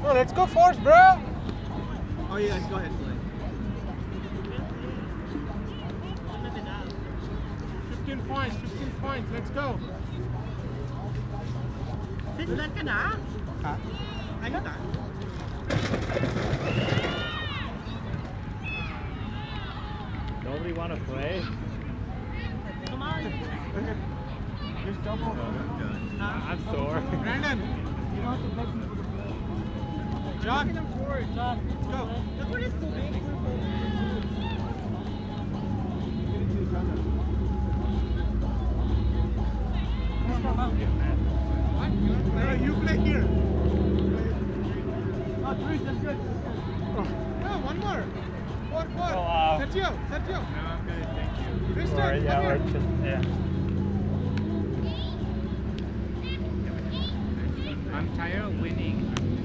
Oh, let's go force, bro. Oh yes, go ahead, play. 15 points, 15 points. Let's go. This is not gonna. Huh? I got that. Nobody want to play? Come on. Just double. I'm sore. Brandon, you don't have to play for the play. John, John, let's go. Look what it's doing. No, you play here. Oh, three, that's good. No, one more. Four. Oh, wow. Sergio. No, I'm good, thank you. Tristan, Or, yeah, come or here. just, yeah. I'm tired of winning.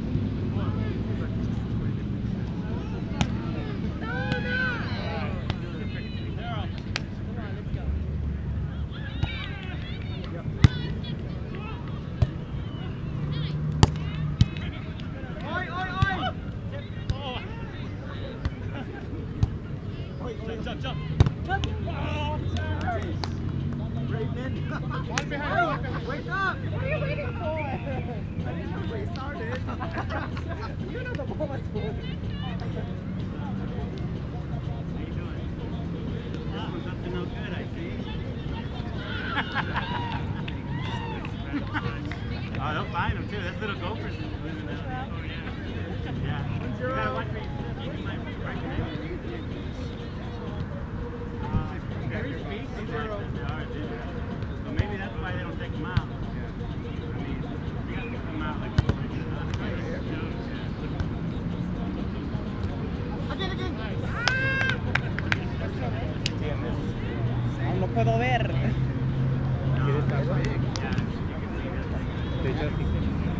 One behind. Wake up! What are you waiting for? I didn't know we started. You know the ball was good. How you doing? This one's up to no good, I see. Oh, they'll find them too. That's little gophers living down there. Oh, yeah. Yeah. You gotta watch me keeping my record. Very speedy. They are, dude. So maybe that's why they don't take them out. I mean, you gotta take them out like No puedo ver. ¿Quieres agua? ¿Te echas así?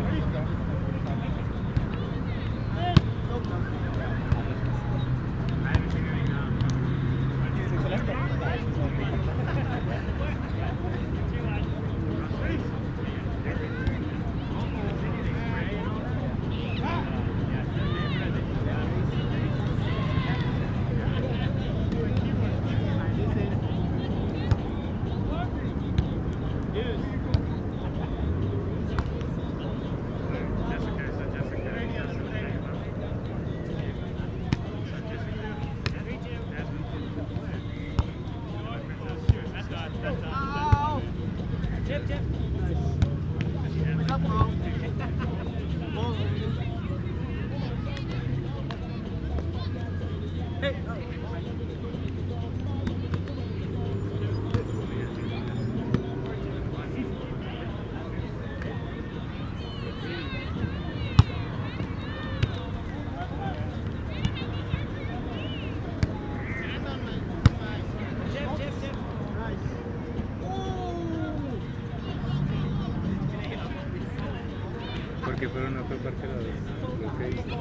Porque fueron a otra parte de los que hice.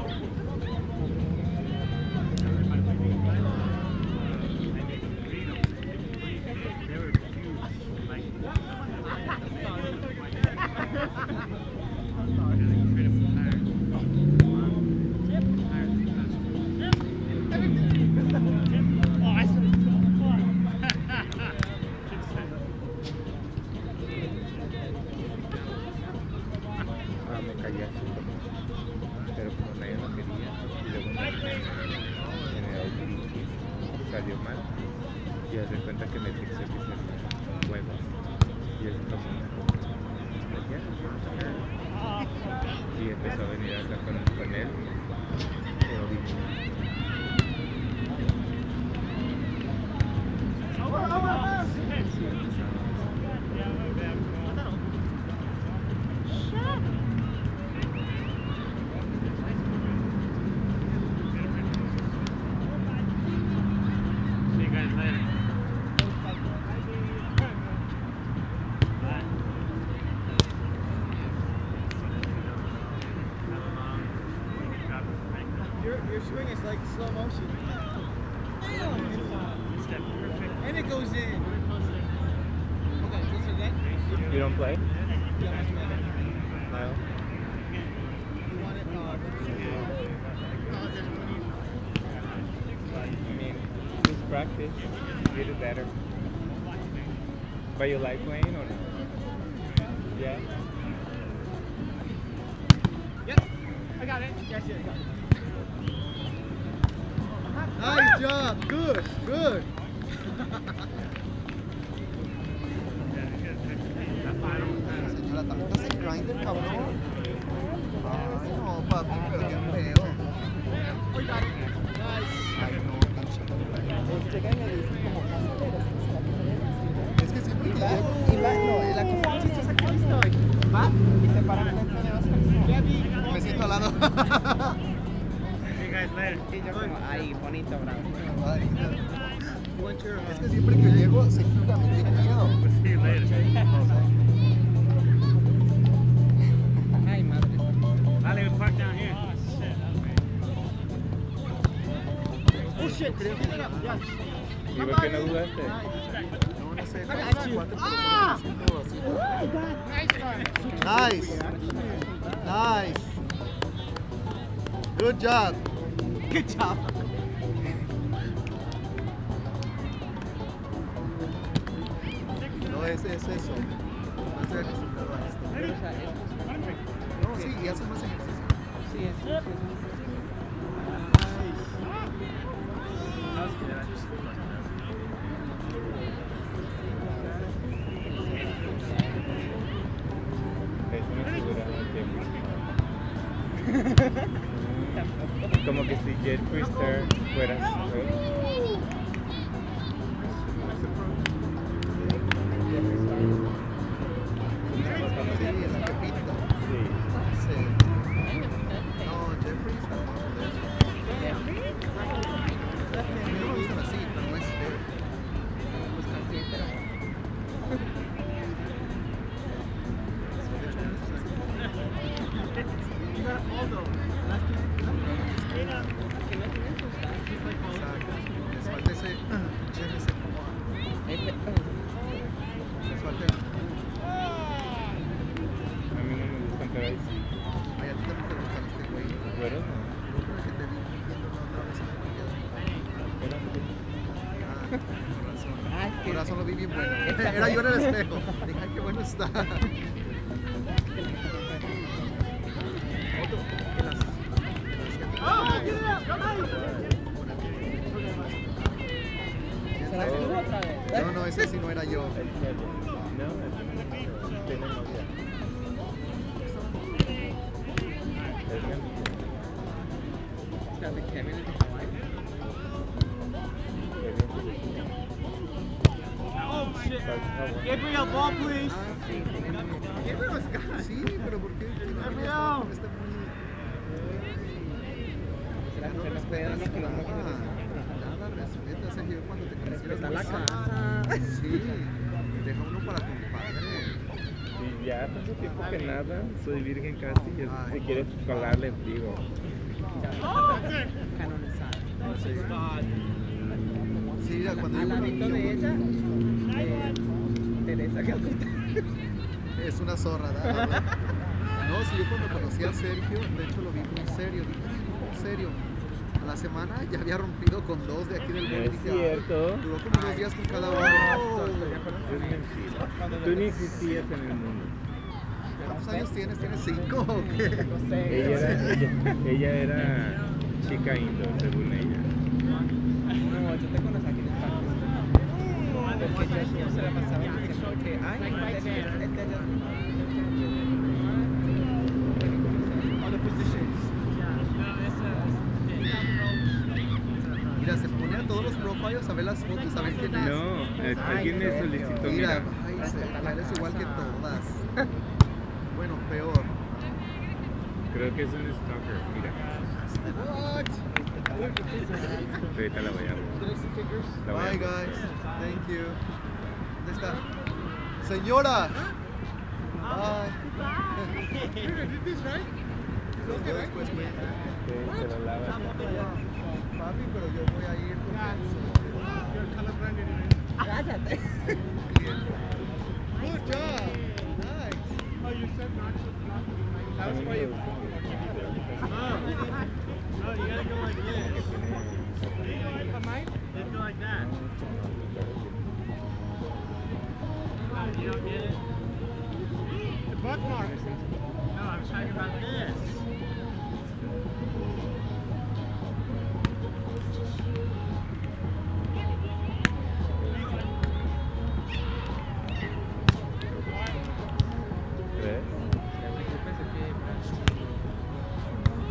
Me callé así, pero como nadie no quería, y luego en el autobús salió mal, y hace cuenta que me fixé que se huevos, y es como y empezó a venir acá con él, pero dije, Your swing is like slow motion. And it goes in. Okay, this is it. You don't play? Yeah, that's right. No. You want it? practice. Get it better. But you like playing or no? Yeah. Yep. I got it. Yes, yes, got it. Nice job. Good. Good. Señora, ¿tanto hace grinder, cabrón? Ay, no, papi, pero qué feo. Ay, no, pinche. Es que siempre que llego... Y va, no, la cosa chistosa que he visto hoy, va y se para frente de las personas. Me siento al lado. See you guys later. Y yo como, ay, bonito, bravo. Ay, es que siempre que llego se quita mi miedo. See you later. Ay, madre. Vale, we park down here. Oh shit. Pick it up. Yes. ¿Y por qué no dudaste? No, no sé. got you. Cuatro, pero Ah! me siento así. Nice. Nice. Good job. Good job. No, es eso. No estoy acostumbrado a esto. Pero, o sea, No, sí, y hace más ejercicio. sí, es. Es una figura que como que si Jet Twister fueras. Sí, es la pepita. Sí. Sí. No, Jeffrey está mal de eso. A mí no me gustan así, pero no es feo. Pues casi, pero. You got all those. Que no tienen sustancia. Exacto. Les falta ese... ese como... Les falta... A mí no me gustan, pero ahí sí. Ay, a ti también te gustan este güey. Bueno, no. Yo creo que te vi viendo la otra vez en la mañana. Ah, con razón. Ah, es que- Con razón lo vi bien bueno. Está Era yo en el bueno. espejo. Dije, ay, qué bueno está. Otro. Que las... Oh, get it up. Come on. ¿Serás tú otra vez? No, no, ese sí no era yo. El Kevin. No, tiene novia. Es mi amigo. Está de Kevin en Hawaii. Oh shit. Gabriel, ball please. Ah, sí, tienen un... Sí, pero ¿por qué? Tiene Gabriel. novia, está muy... Se la No mujer no puede dar lo que los hombres respeta nada, respeta, Sergio, cuando te conocieras Respeta la muy casa. Sí, deja uno para tu padre. Y ya tanto tiempo que nada, soy virgen casi. Y si quieres calarle, digo. Canonizada. Sí, mira, cuando yo Al ladito de ella, Teresa Calcuta. es una zorra, ¿verdad? No, sí, yo cuando conocí a Sergio, de hecho lo vi muy serio, dije, "Ay, muy serio". A la semana ya había rompido con dos de aquí del No mundo. es cierto. Duró como 2 días con cada uno. Es mentira. Tú ni existías en el mundo. ¿Cuántos años tienes? ¿Tienes 5 o qué? Ella era chica indoor, según ella. No, yo te conocí aquí en el parque. Porque yo se la pasaba diciendo que, ay, Other positions. Mira, se pone a todos los profiles a ver las fotos, a ver quién es. No, alguien me solicitó, Mira, mira. ay, eres igual que todas. Bueno, peor. Creo que es un stalker, mira. What? Ahorita la voy a ver. La voy a Bye, ver. guys. Thank you. ¿Dónde está? Señora. Bye. Los veo después, güey. Sí, se lo lava. Papi, pero yo voy a ir porque... cállate. Good job. Nice. Oh, you said not to A mí me gusta. No, you gotta go like this. Just go like that.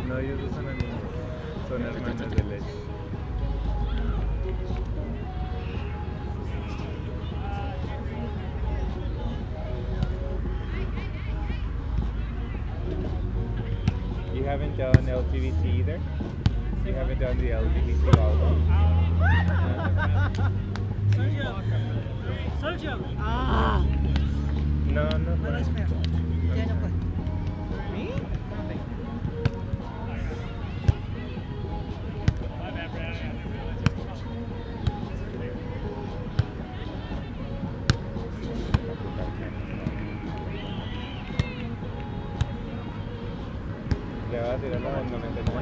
No, ellos dos son amigos. Son hermanos de leche. You haven't done LGBT either? You haven't done the LGBT volleyball? Sergio. Sergio. Ah. No, no. No, fue. no es feo. Ya no fue. ¿Me? No, thank you. Le va a tirar la del 99.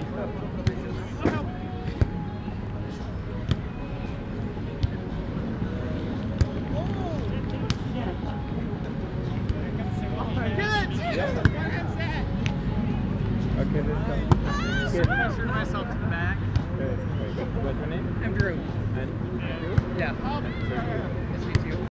Okay, let's go. Good. Turn myself to the back. Good. What's your name? I'm Drew. And you? Yeah. Sergio.